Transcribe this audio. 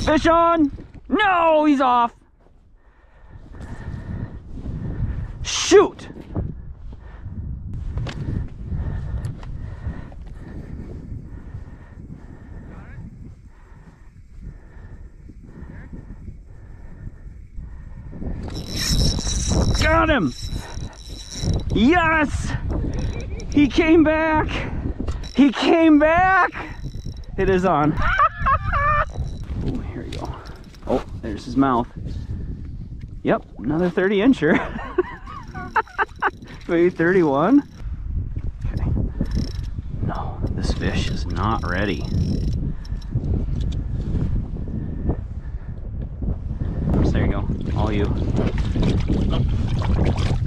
Fish on! No, he's off! Shoot! Got him! Yes! He came back! He came back! It is on. Oh, here we go. Oh, there's his mouth. Yep, another 30-incher. Maybe 31. Okay. No, this fish is not ready. There you go, all you.